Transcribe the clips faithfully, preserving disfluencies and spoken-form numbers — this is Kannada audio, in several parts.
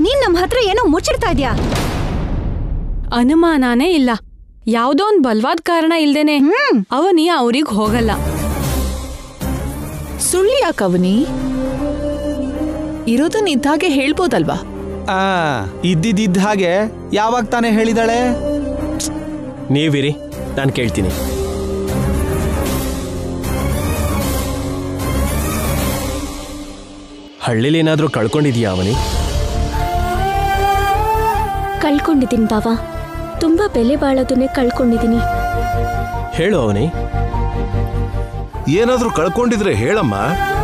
ನೀನ್ ನಮ್ ಹತ್ರ ಏನೋ ಮುಚ್ಚಿಡ್ತಾ ಇದ್ಯಾ? ಅನುಮಾನನೇ ಇಲ್ಲ. ಯಾವ್ದೋ ಒಂದ್ ಬಲವಾದ ಕಾರಣ ಇಲ್ದೇನೆ ಅವನಿ ಅವ್ರಿಗ್ ಹೋಗಲ್ಲ. ಸುಳ್ಳು ಯಾಕೆ ಅವನಿ? ಇರೋದನ್ನ ಇದ್ದಾಗೆ ಹೇಳ್ಬೋದಲ್ವಾ? ಆ ಇದ್ದಿದ್ದ ಹಾಗೆ ಯಾವಾಗ ತಾನೇ ಹೇಳಿದಾಳೆ? ನೀವಿರಿ, ನಾನು ಕೇಳ್ತೀನಿ. ಹಳ್ಳಿಲಿ ಏನಾದ್ರೂ ಕಳ್ಕೊಂಡಿದ್ಯಾ ಅವನಿ? ಕಳ್ಕೊಂಡಿದ್ದೀನಿ ಬಾವ, ತುಂಬಾ ಬೆಲೆ ಬಾಳೋದನ್ನೇ ಕಳ್ಕೊಂಡಿದ್ದೀನಿ. ಹೇಳು ಅವನಿ. ಏನಾದ್ರೂ ಕಳ್ಕೊಂಡಿದ್ರೆ ಹೇಳಮ್ಮ.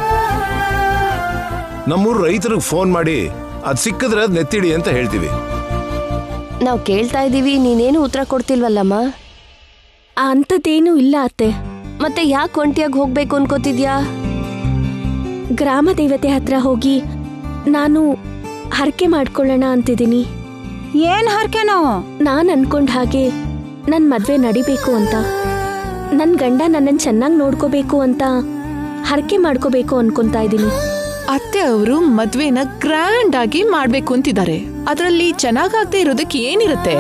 ನಮ್ಮೂರು ರೈತರಿಗೆ ಫೋನ್ ಮಾಡಿ ಅದ್ ಸಿಕ್ಕಿದ್ರೆ ಅದ್ ನೆತ್ತಿಡಿ ಅಂತ ಹೇಳ್ತೀವಿ. ನಾವು ಕೇಳ್ತಾ ಇದೀವಿ, ನೀನೇನು ಉತ್ತರ ಕೊಡ್ತಿಲ್ವಲ್ಲಮ್ಮ? ಅಂಥದ್ದೇನೂ ಇಲ್ಲ ಅತ್ತೆ. ಮತ್ತೆ ಯಾಕೆ ಒಂಟಿಯಾಗಿ ಹೋಗ್ಬೇಕು ಅನ್ಕೋತಿದ್ಯಾ? ಗ್ರಾಮ ದೇವತೆ ಹತ್ರ ಹೋಗಿ ನಾನು ಹರಕೆ ಮಾಡ್ಕೊಳ್ಳೋಣ ಅಂತಿದ್ದೀನಿ. ಏನ್ ಹರಕೆನೋ? ನಾನ್ ಅನ್ಕೊಂಡ್ ಹಾಗೆ ನನ್ ಮದ್ವೆ ನಡಿಬೇಕು ಅಂತ, ನನ್ ಗಂಡ ನನ್ನನ್ ಚೆನ್ನಾಗಿ ನೋಡ್ಕೋಬೇಕು ಅಂತ ಹರಕೆ ಮಾಡ್ಕೋಬೇಕು ಅನ್ಕೊಂತಾ ಇದ್ದೀನಿ. ಅತ್ತೆ ಅವರು ಮದ್ವೆನ ಗ್ರ್ಯಾಂಡ್ ಆಗಿ ಮಾಡ್ಬೇಕು ಅಂತಿದ್ದಾರೆ. ಅದರಲ್ಲಿ ಚೆನ್ನಾಗಾಗದೆ ಇರೋದಕ್ಕೆ ಏನಿರುತ್ತೆ?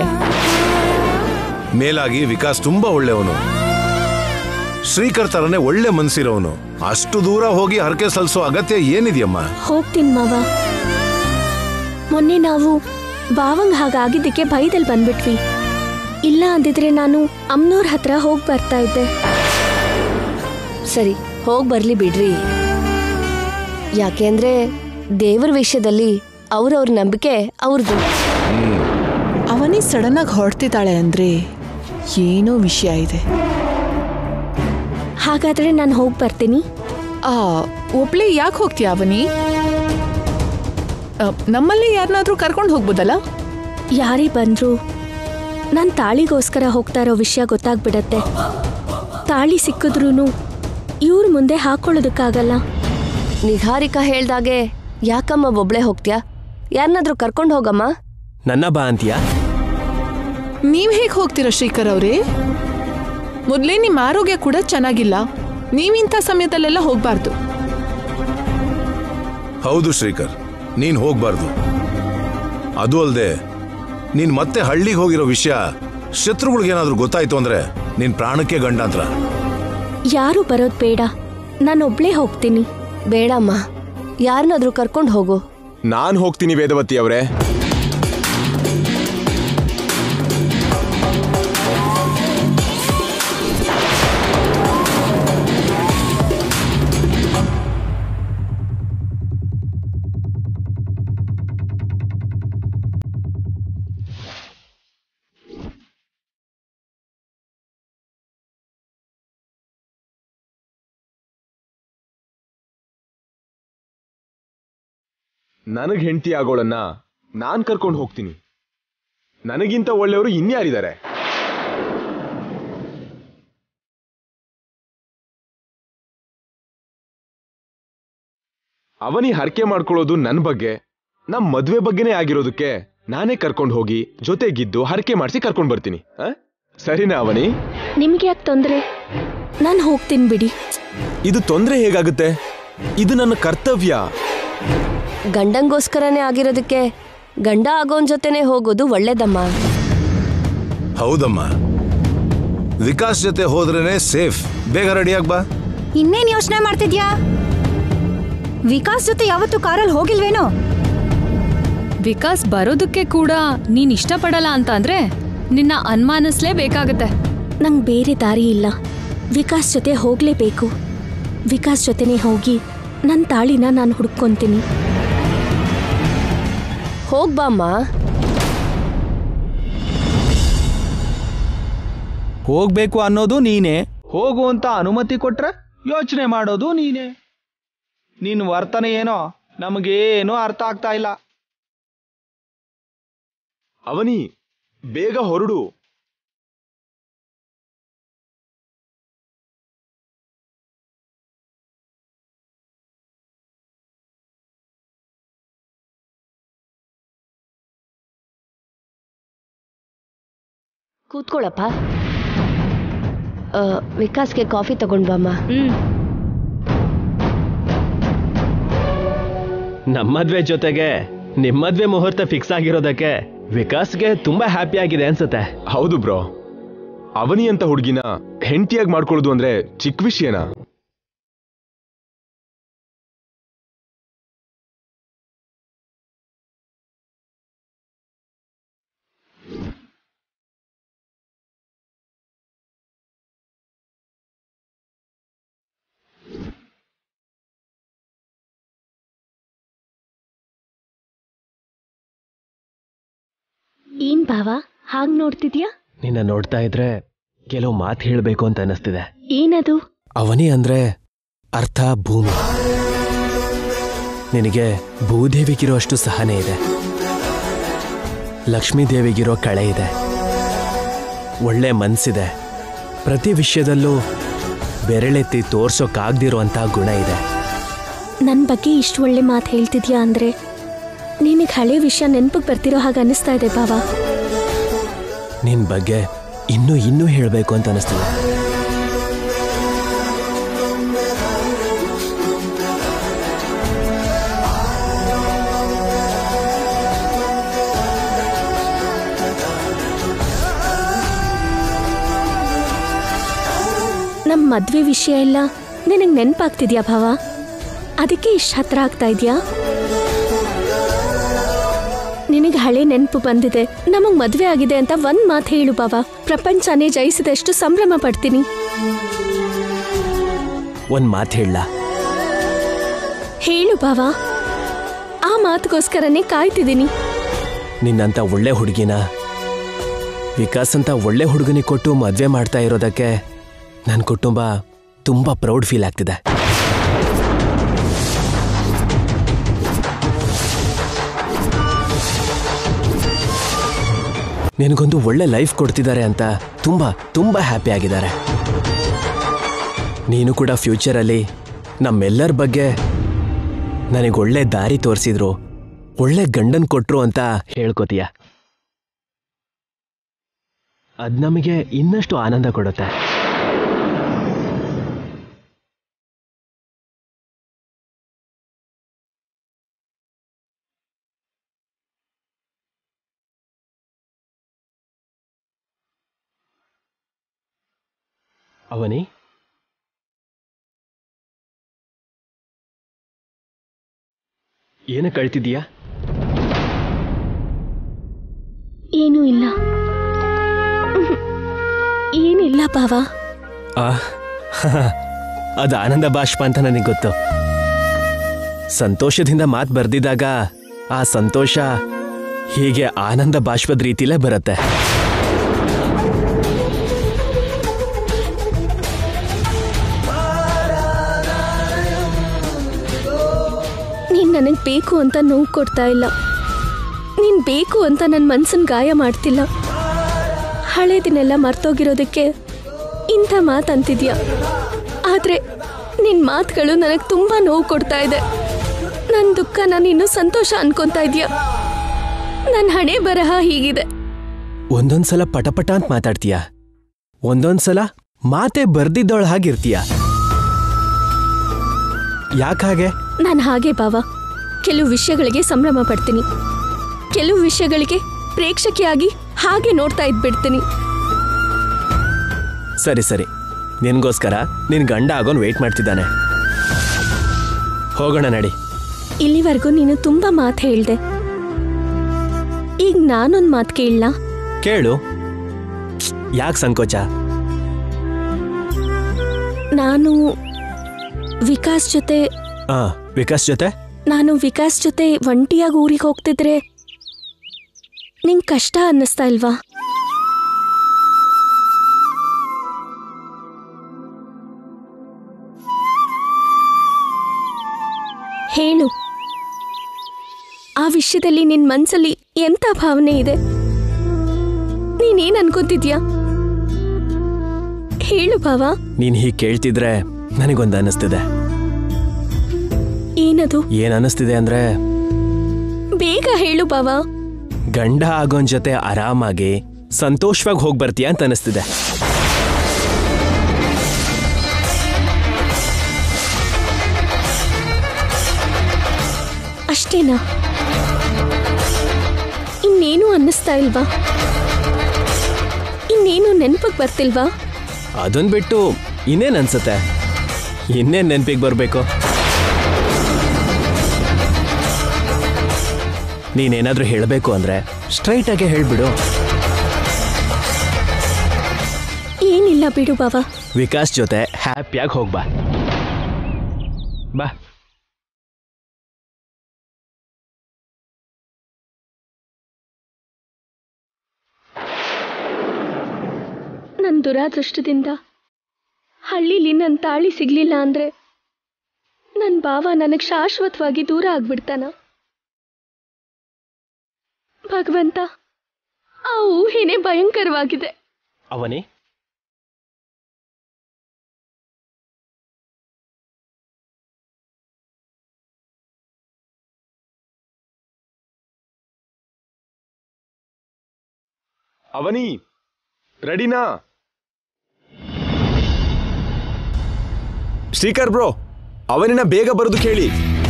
ಮೇಲಾಗಿ ವಿಕಾಸ್ ತುಂಬಾ ಒಳ್ಳೆಯವನು, ಶ್ರೀಕರ್ ತರನೇ ಒಳ್ಳೆ ಮನ್ಸಿರೋನು. ಅಷ್ಟು ದೂರ ಹೋಗಿ ಹರಕೆ ಸಲ್ಲಿಸೋ ಅಗತ್ಯ ಏನಿದೆಯಮ್ಮ? ಹೋಗ್ತೀನಿ ಮಾವ. ಮೊನ್ನೆ ನಾವು ಬಾವಂಗ್ ಹಾಗಾಗಿದ್ದಕ್ಕೆ ಭಯದಲ್ಲಿ ಬಂದ್ಬಿಟ್ವಿ. ಇಲ್ಲ ಅಂದಿದ್ರೆ ನಾನು ಅಮ್ನೋರ್ ಹತ್ರ ಹೋಗ್ ಬರ್ತಾ ಇದ್ದೆ. ಸರಿ, ಹೋಗ್ ಬರ್ಲಿ ಬಿಡ್ರಿ. ಯಾಕೆಂದ್ರೆ ದೇವರ ವಿಷಯದಲ್ಲಿ ಅವ್ರವ್ರ ನಂಬಿಕೆ ಅವ್ರದ್ದು. ಅವನಿ ಸಡನ್ ಆಗಿ ಹೊರಡ್ತಿದ್ದಾಳೆ ಅಂದ್ರೆ ಏನೋ ವಿಷಯ ಇದೆ. ಹಾಗಾದ್ರೆ ನಾನು ಹೋಗಿ ಬರ್ತೀನಿ. ಆ ಒಬ್ಳೆ ಯಾಕೆ ಹೋಗ್ತೀಯ ಅವನಿ? ನಮ್ಮಲ್ಲಿ ಯಾರನ್ನಾದ್ರೂ ಕರ್ಕೊಂಡು ಹೋಗ್ಬೋದಲ್ಲ? ಯಾರೇ ಬಂದ್ರು ನಾನು ತಾಳಿಗೋಸ್ಕರ ಹೋಗ್ತಾ ಇರೋ ವಿಷಯ ಗೊತ್ತಾಗ್ಬಿಡತ್ತೆ. ತಾಳಿ ಸಿಕ್ಕಿದ್ರೂ ಇವ್ರ ಮುಂದೆ ಹಾಕೊಳ್ಳೋದಕ್ಕಾಗಲ್ಲ. ನಿಹಾರಿಕಾ ಹೇಳ್ದಾಗೆ ಯಾಕಮ್ಮ ಒಬ್ಳೆ ಹೋಗ್ತೀಯಾ? ಯಾರನ್ನಾದ್ರೂ ಕರ್ಕೊಂಡು ಹೋಗಮ್ಮ. ನನ್ನ ಬಾ ಅಂತೀಯಾ? ನೀವ್ ಹೇಗೆ ಹೋಗ್ತೀರಾ ಶ್ರೀಕರ್ ಅವ್ರೇ? ಮೊದ್ಲೇ ನಿಮ್ಮ ಆರೋಗ್ಯ ಕೂಡ ಚೆನ್ನಾಗಿಲ್ಲ. ನೀವಿಂಥ ಸಮಯದಲ್ಲೆಲ್ಲ ಹೋಗ್ಬಾರ್ದು. ಹೌದು ಶ್ರೀಕರ್, ನೀನ್ ಹೋಗ್ಬಾರ್ದು. ಅದು ಅಲ್ದೆ ನೀನ್ ಮತ್ತೆ ಹಳ್ಳಿಗೆ ಹೋಗಿರೋ ವಿಷಯ ಶತ್ರುಗಳಿಗೇನಾದ್ರೂ ಗೊತ್ತಾಯ್ತು ಅಂದ್ರೆ ನಿನ್ ಪ್ರಾಣಕ್ಕೆ ಗಂಡಾಂತರ. ಯಾರು ಬರೋದ್ ಬೇಡ, ನಾನೊಬ್ಳೇ ಹೋಗ್ತೀನಿ. ಬೇಡಮ್ಮ, ಯಾರನ್ನಾದ್ರೂ ಕರ್ಕೊಂಡು ಹೋಗು. ನಾನ್ ಹೋಗ್ತೀನಿ ವೇದವತಿ ಅವರೇ. ನನಗ್ ಹೆಂಡತಿ ಆಗೋಳನ್ನ ನಾನ್ ಕರ್ಕೊಂಡು ಹೋಗ್ತೀನಿ. ನನಗಿಂತ ಒಳ್ಳೆಯವರು ಇನ್ಯಾರಿದ್ದಾರೆ? ಅವನಿ ಹರಕೆ ಮಾಡ್ಕೊಳ್ಳೋದು ನನ್ ಬಗ್ಗೆ, ನಮ್ ಮದ್ವೆ ಬಗ್ಗೆನೇ ಆಗಿರೋದಕ್ಕೆ ನಾನೇ ಕರ್ಕೊಂಡು ಹೋಗಿ ಜೊತೆಗಿದ್ದು ಹರಕೆ ಮಾಡಿಸಿ ಕರ್ಕೊಂಡು ಬರ್ತೀನಿ. ಸರಿನಾ ಅವನಿ? ನಿಮ್ಗೆ ಯಾಕೆ ತೊಂದ್ರೆ? ನಾನು ಹೋಗ್ತೀನಿ ಬಿಡಿ. ಇದು ತೊಂದ್ರೆ ಹೇಗಾಗುತ್ತೆ? ಇದು ನನ್ನ ಕರ್ತವ್ಯ. ಗಂಡಂಗೋಸ್ಕರನೇ ಆಗಿರೋದಕ್ಕೆ ಗಂಡ ಆಗೋನ್ ಜೊತೆನೆ ಹೋಗೋದು ಒಳ್ಳೇದಮ್ಮ. ಹೌದಮ್ಮ, ವಿಕಾಸ್ ಜೊತೆ ಹೋದ್ರೇನೆ ಸೇಫ್. ಬೇಗ ರೆಡಿಯಾಗ್ ಬಾ. ಇನ್ನೇನ್ ಯೋಚನೆ ಮಾಡ್ತಿದ್ಯಾ? ವಿಕಾಸ್ ಜೊತೆ ಯಾವತ್ತೂ ಕಾರಲ್ಲಿ ಹೋಗಿಲ್ವೇನೋ? ವಿಕಾಸ್ ಬರೋದಕ್ಕೆ ಕೂಡ ನೀನ್ ಇಷ್ಟಪಡಲ್ಲ ಅಂತ ಅಂದ್ರೆ ನಿನ್ನ ಅನುಮಾನಿಸ್ಲೇಬೇಕಾಗತ್ತೆ. ನಂಗೆ ಬೇರೆ ದಾರಿ ಇಲ್ಲ. ವಿಕಾಸ್ ಜೊತೆ ಹೋಗ್ಲೇಬೇಕು. ವಿಕಾಸ್ ಜೊತೆನೆ ಹೋಗಿ ನನ್ನ ತಾಳಿನ ನಾನು ಹುಡ್ಕೊಂತೀನಿ. ಹೋಗ್ಬಾಮ್ಮ. ಹೋಗ್ಬೇಕು ಅನ್ನೋದು ನೀನೇ, ಹೋಗು ಅಂತ ಅನುಮತಿ ಕೊಟ್ರೆ ಯೋಚನೆ ಮಾಡೋದು ನೀನೇ. ನಿನ್ ವರ್ತನೆ ಏನೋ ನಮಗೇನೂ ಅರ್ಥ ಆಗ್ತಾ ಇಲ್ಲ. ಅವನಿ, ಬೇಗ ಹೊರಡು. ಕೂತ್ಕೊಳ್ಳಪ್ಪ. ವಿಕಾಸ್ಗೆ ಕಾಫಿ ತಗೊಂಡ್ ಬಾಮ್ಮ. ನಮ್ಮ ಮದ್ವೆ ಜೊತೆಗೆ ನಿಮ್ಮ ಮದ್ವೆ ಮುಹೂರ್ತ ಫಿಕ್ಸ್ ಆಗಿರೋದಕ್ಕೆ ವಿಕಾಸ್ಗೆ ತುಂಬಾ ಹ್ಯಾಪಿ ಆಗಿದೆ ಅನ್ಸುತ್ತೆ. ಹೌದು ಬ್ರೋ, ಅವನಿ ಅಂತ ಹುಡುಗಿನ ಹೆಂಡತಿಯಾಗಿ ಮಾಡ್ಕೊಳ್ಳೋದು ಅಂದ್ರೆ ಚಿಕ್ಕ ವಿಷಯನಾ? ಏನ್ ಭಾವ ಹಾಗ್ ನೋಡ್ತಿದ್ಯಾ? ನಿನ್ನ ನೋಡ್ತಾ ಇದ್ರೆ ಕೆಲವು ಮಾತು ಹೇಳಬೇಕು ಅಂತ ಅನಿಸ್ತಿದೆ. ಏನದು? ಅವನಿ ಅಂದ್ರೆ ಅರ್ಥ ಭೂಮಿ. ನಿನಗೆ ಭೂದೇವಿಗಿರೋ ಅಷ್ಟು ಸಹನೆ ಇದೆ, ಲಕ್ಷ್ಮೀ ದೇವಿಗಿರೋ ಕಳೆ ಇದೆ, ಒಳ್ಳೆ ಮನ್ಸಿದೆ, ಪ್ರತಿ ವಿಷಯದಲ್ಲೂ ಬೆರಳೆತ್ತಿ ತೋರ್ಸೋಕ್ಕಾಗ್ದಿರುವಂಥ ಗುಣ ಇದೆ. ನನ್ನ ಬಗ್ಗೆ ಇಷ್ಟು ಒಳ್ಳೆ ಮಾತು ಹೇಳ್ತಿದ್ಯಾ ಅಂದ್ರೆ ನಿನಗೆ ಹಳೆ ವಿಷಯ ನೆನಪಿಗೆ ಬರ್ತಿರೋ ಹಾಗೆ ಅನಿಸ್ತಾ ಇದೆ ಭಾವ. ನಿನ್ ಬಗ್ಗೆ ಇನ್ನೂ ಇನ್ನೂ ಹೇಳಬೇಕು ಅಂತ ಅನಿಸ್ತದೆ. ನಮ್ಮ ಮದ್ವೆ ವಿಷಯ ಎಲ್ಲ ನಿನಗೆ ನೆನಪಾಗ್ತಿದ್ಯಾ ಭಾವ? ಅದಕ್ಕೆ ಇಷ್ಟು ಹತ್ರ ಆಗ್ತಾ ಇದೆಯಾ? ನಿನಗೆ ಹಳೆ ನೆನಪು ಬಂದಿದೆ, ನಮಗ್ ಮದ್ವೆ ಆಗಿದೆ ಅಂತ ಒಂದ್ ಮಾತು ಹೇಳು ಭಾವ. ಪ್ರಪಂಚನೇ ಜಯಿಸಿದಷ್ಟು ಸಂಭ್ರಮ ಪಡ್ತೀನಿ. ಒಂದ್ ಮಾತು ಹೇಳ. ಹೇಳು ಭಾವ, ಆ ಮಾತುಗೋಸ್ಕರನೇ ಕಾಯ್ತಿದ್ದೀನಿ. ನಿನ್ನಂತ ಒಳ್ಳೆ ಹುಡುಗಿನ ವಿಕಾಸ್ ಅಂತ ಒಳ್ಳೆ ಹುಡುಗನಿಗೆ ಕೊಟ್ಟು ಮದ್ವೆ ಮಾಡ್ತಾ ಇರೋದಕ್ಕೆ ನನ್ನ ಕುಟುಂಬ ತುಂಬಾ ಪ್ರೌಡ್ ಫೀಲ್ ಆಗ್ತಿದೆ. ನಿನಗೊಂದು ಒಳ್ಳೆ ಲೈಫ್ ಕೊಡ್ತಿದ್ದಾರೆ ಅಂತ ತುಂಬಾ ತುಂಬಾ ಹ್ಯಾಪಿ ಆಗಿದ್ದಾರೆ. ನೀನು ಕೂಡ ಫ್ಯೂಚರಲ್ಲಿ ನಮ್ಮೆಲ್ಲರ ಬಗ್ಗೆ ನನಗೊಳ್ಳೆ ದಾರಿ ತೋರಿಸಿದ್ರು, ಒಳ್ಳೆ ಗಂಡನ್ ಕೊಟ್ರು ಅಂತ ಹೇಳ್ಕೋತೀಯ. ಅದ್ ನಮಗೆ ಇನ್ನಷ್ಟು ಆನಂದ ಕೊಡುತ್ತೆ. ಅವನಿ, ಏನು ಕಳ್ತಿದ್ದೀಯಾ? ಏನೂ ಇಲ್ಲ, ಏನಿಲ್ಲ ಭಾವ. ಅದು ಆನಂದ ಬಾಷ್ಪ ಅಂತ ನನಗೆ ಗೊತ್ತು. ಸಂತೋಷದಿಂದ ಮಾತು ಬರ್ದಿದ್ದಾಗ ಆ ಸಂತೋಷ ಹೀಗೆ ಆನಂದ ಬಾಷ್ಪದ ರೀತಿಲೇ ಬರುತ್ತೆ. ನೀನ್ ನನಗ್ ಬೇಕು ಅಂತ ನೋವು ಕೊಡ್ತಾ ಇಲ್ಲ, ನೀನ್ ಬೇಕು ಅಂತ ನನ್ನ ಮನ್ಸನ್ ಗಾಯ ಮಾಡ್ತಿಲ್ಲ. ಹಳೇದಿನೆಲ್ಲ ಮರ್ತೋಗಿರೋದಕ್ಕೆ ಇಂಥ ಮಾತಂತಿದ್ಯಾ, ಆದ್ರೆ ನಿನ್ ಮಾತುಗಳು ನನಗ್ ತುಂಬಾ ನೋವು ಕೊಡ್ತಾ ಇದೆ. ನನ್ನ ದುಃಖ ನಾನು ಇನ್ನೂ ಸಂತೋಷ ಅನ್ಕೊಂತಾ ಇದ್ಯಾ? ನನ್ನ ಹಣೆ ಬರಹ ಹೀಗಿದೆ. ಒಂದೊಂದ್ಸಲ ಪಟಪಟ ಅಂತ ಮಾತಾಡ್ತೀಯ, ಒಂದೊಂದ್ಸಲ ಮಾತೆ ಬರ್ದಿದ್ದವಳ ಹಾಗಿರ್ತೀಯ. ಯಾಕಾಗೆ? ನಾನು ಹಾಗೆ ಭಾವ, ಕೆಲವು ವಿಷಯಗಳಿಗೆ ಸಂಭ್ರಮ ಪಡ್ತೀನಿ, ಕೆಲವು ವಿಷಯಗಳಿಗೆ ಪ್ರೇಕ್ಷಕಿಯಾಗಿ ಹಾಗೆ ನೋಡ್ತಾ ಇದ್ಬಿಡ್ತೀನಿ. ಸರಿ ಸರಿ, ನಿನ್ಗೋಸ್ಕರ ನಿನ್ ಗಂಡ ಆಗೋನ್ ವೇಟ್ ಮಾಡ್ತಿದ್ದಾನೆ. ಹೋಗೋಣ ನಡಿ. ಇಲ್ಲಿವರೆಗೂ ನೀನು ತುಂಬಾ ಮಾತು ಹೇಳ್ದೆ, ಈಗ ನಾನೊಂದ್ ಮಾತು ಕೇಳಲ್ಲ? ಕೇಳು. ಯಾಕೆ ಸಂಕೋಚ? ನಾನು ವಿಕಾಸ್ ಜೊತೆ ಆ ವಿಕಾಸ್ ಜೊತೆ ನಾನು ವಿಕಾಸ್ ಜೊತೆ ಒಂಟಿಯಾಗಿ ಊರಿಗೆ ಹೋಗ್ತಿದ್ರೆ ನಿಂಗೆ ಕಷ್ಟ ಅನ್ನಿಸ್ತಾ ಇಲ್ವಾ? ಹೇಳು, ಆ ವಿಷಯದಲ್ಲಿ ನಿನ್ ಮನ್ಸಲ್ಲಿ ಎಂತ ಭಾವನೆ ಇದೆ? ನೀನೇನ್ ಅನ್ಕೋತಿದ್ಯಾ? ಹೇಳು ಭಾವ. ನೀನ್ ಹೀಗೆ ಕೇಳ್ತಿದ್ರೆ ನನಗೊಂದು ಅನಿಸ್ತಿದೆ. ಏನದು? ಏನ್ ಅನಿಸ್ತಿದೆ ಅಂದ್ರೆ, ಬೇಗ ಹೇಳು ಭಾವ. ಗಂಡ ಆಗೋನ್ ಜೊತೆ ಆರಾಮಾಗಿ ಸಂತೋಷವಾಗಿ ಹೋಗಿ ಬರ್ತೀಯ ಅಂತ ಅನಿಸ್ತಿದೆ. ಅಷ್ಟೇನಾ? ಇನ್ನೇನು ಅನ್ನಿಸ್ತಾ ಇಲ್ವಾ? ಇನ್ನೇನು ನೆನಪಿಗೆ ಬರ್ತಿಲ್ವಾ? ಅದನ್ ಬಿಟ್ಟು ಇನ್ನೇನ್ ಅನ್ಸುತ್ತೆ? ಇನ್ನೇನ್ ನೆನ್ಪಿಗೆ ಬರ್ಬೇಕು? ನೀನೇನಾದ್ರೂ ಹೇಳಬೇಕು ಅಂದ್ರೆ ಸ್ಟ್ರೈಟ್ ಆಗಿ ಹೇಳ್ಬಿಡು. ಏನಿಲ್ಲ ಬಿಡು ಬಾವ. ವಿಕಾಸ್ ಜೊತೆ ಹ್ಯಾಪಿಯಾಗಿ ಹೋಗ್ಬಾ. ಬಾ. ನನ್ನ ದುರಾದೃಷ್ಟದಿಂದ ಹಳ್ಳಿಲಿ ನನ್ನ ತಾಳಿ ಸಿಗ್ಲಿಲ್ಲ ಅಂದ್ರೆ ನನ್ನ ಭಾವ ನನಗೆ ಶಾಶ್ವತವಾಗಿ ದೂರ ಆಗ್ಬಿಡ್ತಾನ. ಭಗವಂತ, ಆ ಊಹೆನೇ ಭಯಂಕರವಾಗಿದೆ. ಅವನಿ, ಅವನಿ ರೆಡಿನಾ? ಶ್ರೀಕರ್ ಬ್ರೋ, ಅವನಿನ ಬೇಗ ಬರೋದು ಕೇಳಿ.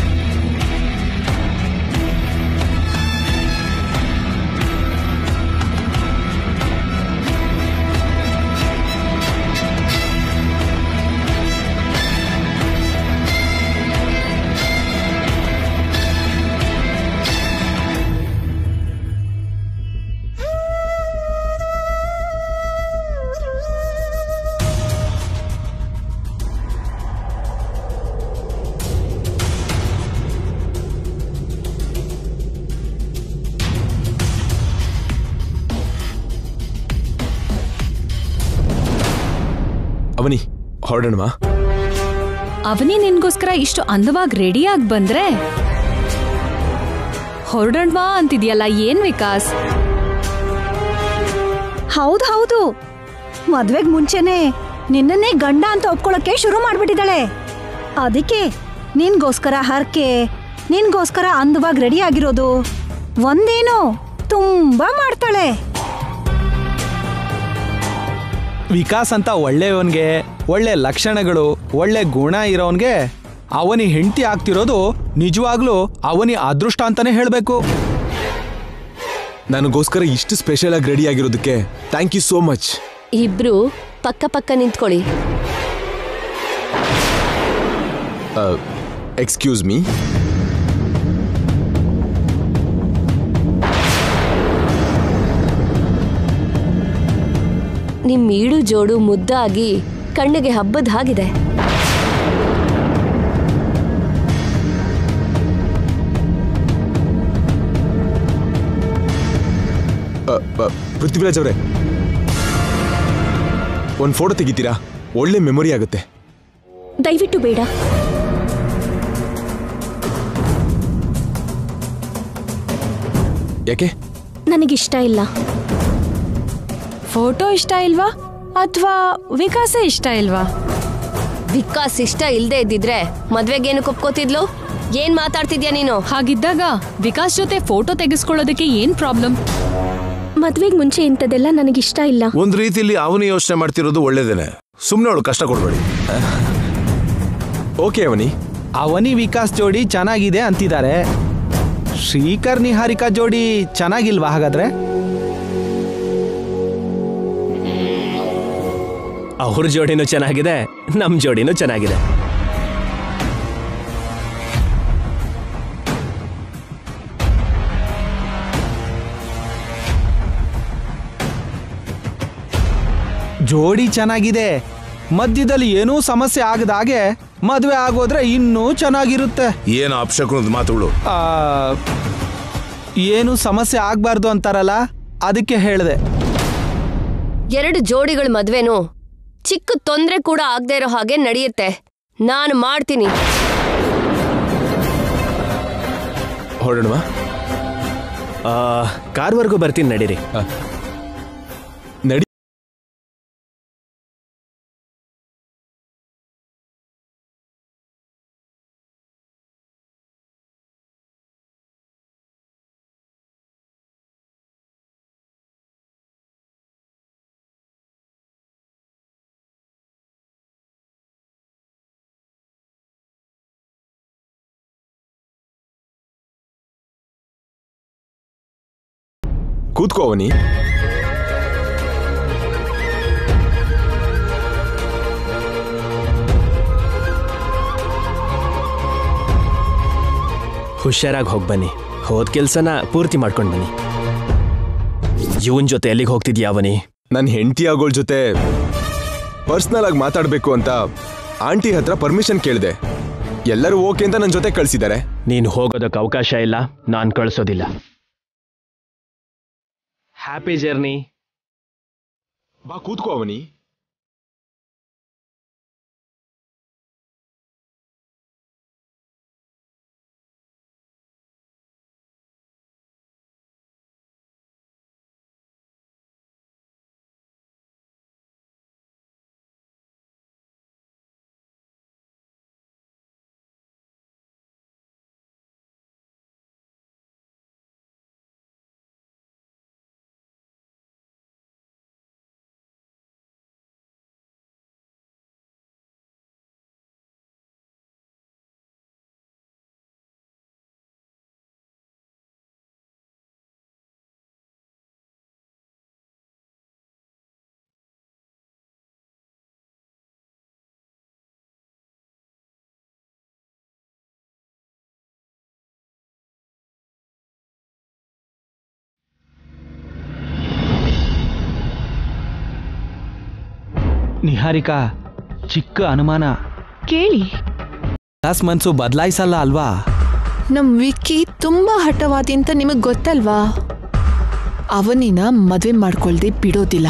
ಅವನಿ ಹೊರಡೋಣವಾ? ಅವನಿ ನಿನ್ಗೋಸ್ಕರ ಇಷ್ಟು ಅಂದವಾಗಿ ರೆಡಿಯಾಗಿ ಬಂದ್ರೆ ಹೊರಡೋಣವಾ ಅಂತಿದ್ಯಲ್ಲ, ಏನ್ ವಿಕಾಸ್? ಹೌದು ಹೌದು, ಮದ್ವೆಗ್ ಮುಂಚೆನೆ ನಿನ್ನನ್ನೇ ಗಂಡ ಅಂತ ಒಪ್ಕೊಳ್ಳೋಕೆ ಶುರು ಮಾಡ್ಬಿಟ್ಟಿದ್ದಾಳೆ. ಅದಕ್ಕೆ ನಿನ್ಗೋಸ್ಕರ ಹರಕೆ, ನಿನ್ಗೋಸ್ಕರ ಅಂದವಾಗಿ ರೆಡಿ ಆಗಿರೋದು ಒಂದೇನು ತುಂಬಾ ಮಾಡ್ತಾಳೆ. ವಿಕಾಸ್ ಅಂತ ಒಳ್ಳೆಯವನ್ಗೆ, ಒಳ್ಳೆ ಲಕ್ಷಣಗಳು, ಒಳ್ಳೆ ಗುಣ ಇರೋನ್ಗೆ ಅವನಿ ಹೆಂಡತಿ ಆಗ್ತಿರೋದು ನಿಜವಾಗ್ಲೂ ಅವನಿ ಅದೃಷ್ಟ ಅಂತಾನೆ ಹೇಳ್ಬೇಕು. ನನಗೋಸ್ಕರ ಇಷ್ಟು ಸ್ಪೆಷಲ್ ಆಗಿ ರೆಡಿ ಆಗಿರೋದಕ್ಕೆ ಥ್ಯಾಂಕ್ ಯು ಸೋ ಮಚ್. ಇಬ್ರು ಪಕ್ಕ ಪಕ್ಕ ನಿಂತ್ಕೊಳ್ಳಿ. Excuse me. ನಿಮ್ ಈಡು ಜೋಡು ಮುದ್ದಾಗಿ ಕಣ್ಣಿಗೆ ಹಬ್ಬದ ಹಾಗಿದೆ. ಪೃಥ್ವಿರಾಜ್ ಅವರೇ, ಒಂದು ಫೋಟೋ ತೆಗಿತೀರಾ? ಒಳ್ಳೆ ಮೆಮೊರಿ ಆಗುತ್ತೆ. ದಯವಿಟ್ಟು ಬೇಡ. ಯಾಕೆ? ನನಗಿಷ್ಟ ಇಲ್ಲ. ಫೋಟೋ ಇಷ್ಟ ಇಲ್ವಾ ಅಥವಾ ವಿಕಾಸೇ ಇಷ್ಟ ಇಲ್ವಾ? ವಿಕಾಸ್ ಇಷ್ಟ ಇಲ್ದೇ ಇದ್ದಿದ್ರೆ ಮದ್ವೆಗೇನು ಒಪ್ಕೋತಿದ್ಲು? ಏನ್ ಮಾತಾಡ್ತಿದ್ಯಾ ನೀನು? ಹಾಗಿದ್ದಾಗ ವಿಕಾಸ್ ಜೊತೆ ಫೋಟೋ ತೆಗೆಸ್ಕೊಳ್ಳೋದಕ್ಕೆ ಏನ್ ಪ್ರಾಬ್ಲಮ್? ಮದ್ವೆಗ್ ಮುಂಚೆ ಇಂಥದೆಲ್ಲ ನನಗಿಷ್ಟ ಇಲ್ಲ. ಒಂದ್ ರೀತಿಯಲ್ಲಿ ಅವನಿ ಯೋಚನೆ ಮಾಡ್ತಿರೋದು ಒಳ್ಳೇದೇನೆ. ಸುಮ್ನೆ ಅವಳು ಕಷ್ಟ ಕೊಡ್ಬೇಡಿ. ಓಕೆ ಅವನಿ. ಅವನಿ ವಿಕಾಸ್ ಜೋಡಿ ಚೆನ್ನಾಗಿದೆ ಅಂತಿದ್ದಾರೆ. ಶ್ರೀಕರ್ ನಿಹಾರಿಕಾ ಜೋಡಿ ಚೆನ್ನಾಗಿಲ್ವಾ ಹಾಗಾದ್ರೆ? ಅವ್ರ ಜೋಡಿನೂ ಚೆನ್ನಾಗಿದೆ, ನಮ್ ಜೋಡಿನೂ ಚೆನ್ನಾಗಿದೆ. ಜೋಡಿ ಚೆನ್ನಾಗಿದೆ, ಮಧ್ಯದಲ್ಲಿ ಏನೂ ಸಮಸ್ಯೆ ಆಗದಾಗೆ ಮದುವೆ ಆಗೋದ್ರೆ ಇನ್ನೂ ಚೆನ್ನಾಗಿರುತ್ತೆ. ಏನು ಅಪಶಕುನದ ಮಾತುಗಳು? ಏನು ಸಮಸ್ಯೆ ಆಗ್ಬಾರ್ದು ಅಂತಾರಲ್ಲ, ಅದಕ್ಕೆ ಹೇಳಿದೆ. ಎರಡು ಜೋಡಿಗಳ ಮದ್ವೆನು ಚಿಕ್ಕ ತೊಂದ್ರೆ ಕೂಡ ಆಗದೆ ಇರೋ ಹಾಗೆ ನಡೆಯುತ್ತೆ. ನಾನು ಮಾಡ್ತೀನಿ. ಹೊರಡೋಣವಾ? ಕಾರ್ವರೆಗೂ ಬರ್ತೀನಿ, ನಡೀರಿ. ನಡಿ. ಕೂತ್ಕೋ ಅವನಿ. ಹುಷಾರಾಗಿ ಹೋಗಿ ಬನ್ನಿ. ಹೋದ ಕೆಲ್ಸನ ಪೂರ್ತಿ ಮಾಡ್ಕೊಂಡು ಬನ್ನಿ. ಇವನ್ ಜೊತೆ ಎಲ್ಲಿಗೆ ಹೋಗ್ತಿದ್ಯಾ ಅವನಿ? ನನ್ನ ಹೆಂಡತಿ ಆಗೋಳ್ ಜೊತೆ ಪರ್ಸ್ನಲ್ ಆಗಿ ಮಾತಾಡ್ಬೇಕು ಅಂತ ಆಂಟಿ ಹತ್ರ ಪರ್ಮಿಷನ್ ಕೇಳಿದೆ. ಎಲ್ಲರೂ ಓಕೆ ಅಂತ ನನ್ನ ಜೊತೆ ಕಳ್ಸಿದ್ದಾರೆ. ನೀನು ಹೋಗೋದಕ್ಕೆ ಅವಕಾಶ ಇಲ್ಲ, ನಾನು ಕಳಿಸೋದಿಲ್ಲ. Happy journey. ಬಾ ಕೂತ್ಕೋ ಅವನಿ. ನಿಹಾರಿಕಾ, ಚಿಕ್ಕ ಅನುಮಾನ. ಕೇಳಿ. ವಿಕಾಸ್ ಮನ್ಸು ಬದಲಾಯಿಸಲ್ಲ ಅಲ್ವಾ? ನಮ್ ವಿಕ್ಕಿ ತುಂಬಾ ಹಠವಾದಿ ಅಂತ ನಿಮಗ್ ಗೊತ್ತಲ್ವಾ? ಅವನಿನ ಮದ್ವೆ ಮಾಡ್ಕೊಳ್ದೆ ಬಿಡೋದಿಲ್ಲ.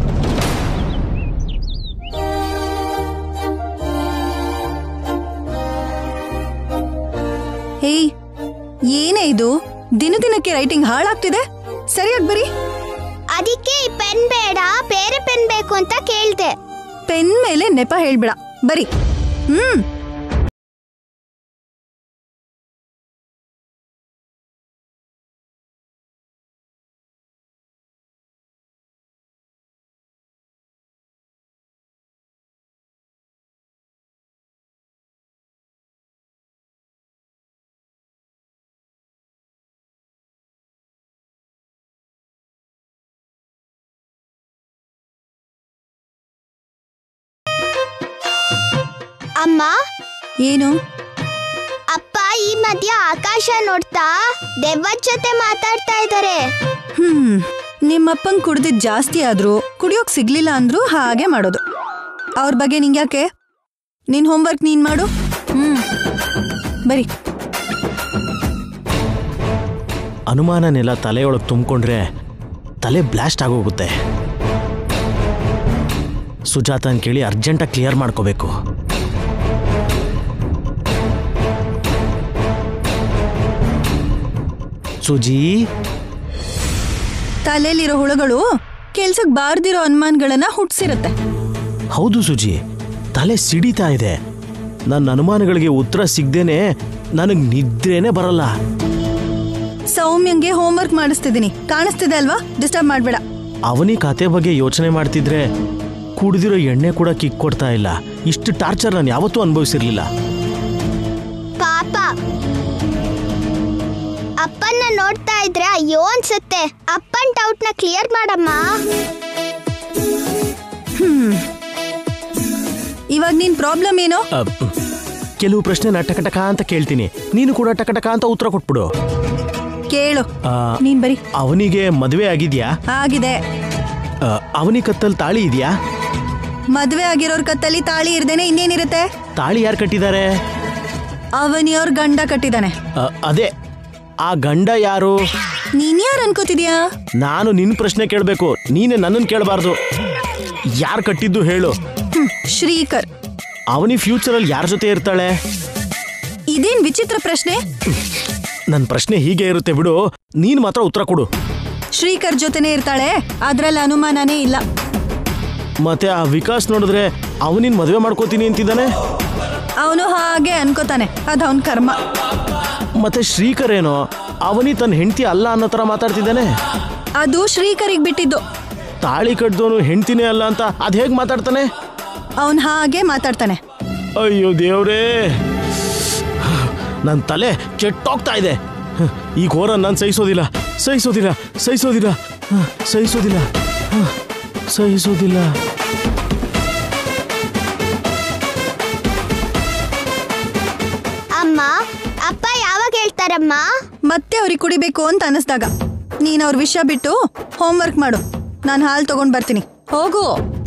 ಹೇಯ್, ಏನೇ ಇದು? ದಿನ ದಿನಕ್ಕೆ ರೈಟಿಂಗ್ ಹಾಳಾಗ್ತಿದೆ. ಸರಿಯಾಗಿ ಬರಿ. ಅದಕ್ಕೆ ಈ ಪೆನ್ ಬೇಡ, ಬೇರೆ ಪೆನ್ ಬೇಕು ಅಂತ ಕೇಳ್ದೆ. ಪೆನ್ ಮೇಲೆ ನೆಪ ಹೇಳ್ಬೇಡ, ಬರಿ. ಹ್ಮ್ ಅಮ್ಮ, ಏನು? ಅಪ್ಪ ಈ ಮಧ್ಯ ಆಕಾಶ ನೋಡ್ತಾ ದೆವ್ವದ ಜೊತೆ ಮಾತಾಡ್ತಾ ಇದ್ದಾರೆ. ಹ್ಮ್ ನಿಮ್ಮಪ್ಪಂಗ್ ಕುಡ್ದಿದ್ ಜಾಸ್ತಿ ಆದ್ರೂ ಕುಡಿಯೋಕ್ ಸಿಗ್ಲಿಲ್ಲ ಅಂದ್ರೂ ಹಾಗೆ ಮಾಡೋದು. ಅವ್ರ ಬಗ್ಗೆ ನಿಂಗ್ಯಾಕೆ? ನಿನ್ ಹೋಮ್ವರ್ಕ್ ನೀನ್ ಮಾಡು. ಹ್ಮ್ ಬರಿ. ಅನುಮಾನನೆಲ್ಲ ತಲೆಯೊಳಗೆ ತುಂಬಿಕೊಂಡ್ರೆ ತಲೆ ಬ್ಲಾಸ್ಟ್ ಆಗೋಗುತ್ತೆ. ಸುಜಾತನ್ ಕೇಳಿ ಅರ್ಜೆಂಟಾಗಿ ಕ್ಲಿಯರ್ ಮಾಡ್ಕೋಬೇಕು. ಸುಜಿ, ತಲೆಯಲ್ಲಿರೋ ಹುಳುಗಳು ಕೆಲ್ಸಕ್ ಬಾರ್ದಿರೋ ಅನುಮಾನಗಳನ್ನ ಹುಟ್ಸಿರುತ್ತೆ. ಹೌದು ಸುಜಿ, ತಲೆ ಸಿಡಿತಾ ಇದೆ. ನನ್ನ ಅನುಮಾನಗಳಿಗೆ ಉತ್ತರ ಸಿಗ್ದೇನೆ ನನಗ್ ನಿದ್ರೇನೆ ಬರಲ್ಲ. ಸೌಮ್ಯಂಗೆ ಹೋಮ್ವರ್ಕ್ ಮಾಡಿಸ್ತಿದ್ದೀನಿ, ಕಾಣಿಸ್ತಿದೆ ಅಲ್ವಾ? ಡಿಸ್ಟರ್ಬ್ ಮಾಡ್ಬೇಡ. ಅವನಿ ಕತೆ ಬಗ್ಗೆ ಯೋಚನೆ ಮಾಡ್ತಿದ್ರೆ ಕುಡಿದಿರೋ ಎಣ್ಣೆ ಕೂಡ ಕಿಕ್ ಕೊಡ್ತಾ ಇಲ್ಲ. ಇಷ್ಟು ಟಾರ್ಚರ್ ನಾನು ಯಾವತ್ತೂ ಅನುಭವಿಸಿರ್ಲಿಲ್ಲ. ಪಾಪ ಅಪ್ಪನ್ನ ನೋಡ್ತಾ ಇದ್ರೆ ಅಯ್ಯೋ ಅನ್ಸುತ್ತೆ. ಅಪ್ಪನ್ ಡೌಟ್ ನ ಕ್ಲಿಯರ್ ಮಾಡಮ್ಮ. ಹ್ಮ್ ಇವಾಗ ನಿನ್ ಪ್ರಾಬ್ಲಮ್ ಏನು? ಕೆಲವು ಪ್ರಶ್ನೆ ಟಕಟಕ ಅಂತ ಕೇಳ್ತೀನಿ, ನೀನು ಕೂಡ ಟಕಟಕ ಅಂತ ಉತ್ತರ ಕೊಟ್ಬಿಡು. ಕೇಳು. ನೀನ್ ಬರಿ. ಅವನಿಗೆ ಮದುವೆ ಆಗಿದ್ಯಾ? ಆಗಿದೆ. ಅವನಿ ಕತ್ತಲ್ ತಾಳಿ ಇದೆಯಾ? ಮದ್ವೆ ಆಗಿರೋರ್ ಕತ್ತಲ್ಲಿ ತಾಳಿ ಇರ್ದೇನೆ ಇನ್ನೇನಿರುತ್ತೆ? ತಾಳಿ ಯಾರು ಕಟ್ಟಿದ್ದಾರೆ? ಅವನಿಯವ್ರ ಗಂಡ ಕಟ್ಟಿದಾನೆ. ಅದೇ, ಆ ಗಂಡ ಯಾರು? ನೀನ್ ಯಾರು ಅನ್ಕೋತಿದ್ಯಾ? ನಾನು ನಿನ್ ಪ್ರಶ್ನೆ ಕೇಳ್ಬೇಕು, ನೀನೆ ನನ್ನನ್ನು ಕೇಳಬಾರ್ದು. ಯಾರು ಕಟ್ಟಿದ್ದು ಹೇಳು. ಶ್ರೀಕರ್. ಅವನಿ ಫ್ಯೂಚರ್ ಅಲ್ಲಿ ಯಾರ ಜೊತೆ ಇರ್ತಾಳೆ? ಇದೇನ್ ವಿಚಿತ್ರ ಪ್ರಶ್ನೆ? ನನ್ನ ಪ್ರಶ್ನೆ ಹೀಗೆ ಇರುತ್ತೆ ಬಿಡು, ನೀನ್ ಮಾತ್ರ ಉತ್ತರ ಕೊಡು. ಶ್ರೀಕರ್ ಜೊತೆನೆ ಇರ್ತಾಳೆ, ಅದ್ರಲ್ಲಿ ಅನುಮಾನನೇ ಇಲ್ಲ. ಮತ್ತೆ ಆ ವಿಕಾಸ್ ನೋಡಿದ್ರೆ ಅವನಿನ್ ಮದುವೆ ಮಾಡ್ಕೋತೀನಿ ಅಂತಿದ್ದಾನೆ. ಅವನು ಹಾಗೆ ಅನ್ಕೋತಾನೆ, ಅದ್ ಅವನ್ ಕರ್ಮ. ಮತ್ತೆ ಶ್ರೀಕರ್ ಏನೋ ಅವನಿ ತನ್ನ ಹೆಂಡತಿ ಅಲ್ಲ ಅನ್ನೋ ತರ ಮಾತಾಡ್ತಿದ್ದಾನೆ. ಅದು ಶ್ರೀಕರಿಗೆ ಬಿಟ್ಟಿದ್ದು. ತಾಳಿ ಕಟ್ಟಿದವನು ಹೆಂಡತಿನೇ ಅಲ್ಲ ಅಂತ ಅದ್ ಹೇಗ್ ಮಾತಾಡ್ತಾನೆ? ಅವನ್ ಹಾಗೆ ಮಾತಾಡ್ತಾನೆ. ಅಯ್ಯೋ ದೇವ್ರೇ, ನನ್ನ ತಲೆ ಕೆಟ್ಟೋಗ್ತಾ ಇದೆ. ಈ ಘೋರ ನಾನು ಸಹಿಸೋದಿಲ್ಲ ಸಹಿಸೋದಿಲ್ಲ ಸಹಿಸೋದಿಲ್ಲ ಸಹಿಸೋದಿಲ್ಲ ಸಹಿಸೋದಿಲ್ಲ ಅಮ್ಮ ಅಪ್ಪ ಯಾವಾಗ ಹೇಳ್ತಾರಮ್ಮ? ಮತ್ತೆ ಅವ್ರಿಗೆ ಕುಡಿಬೇಕು ಅಂತ ಅನಿಸ್ದಾಗ ನೀನ್ ಅವ್ರ ವಿಷಯ ಬಿಟ್ಟು ಹೋಮ್ವರ್ಕ್ ಮಾಡು. ನಾನು ಹಾಲು ತಗೊಂಡ್ ಬರ್ತೀನಿ. ಹೋಗು.